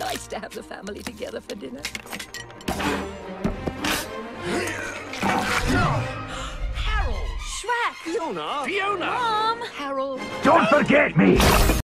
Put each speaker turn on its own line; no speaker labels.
nice to have the family together for dinner.
Harold!
Shrek!
Fiona!
Mom! Harold!
Don't forget me!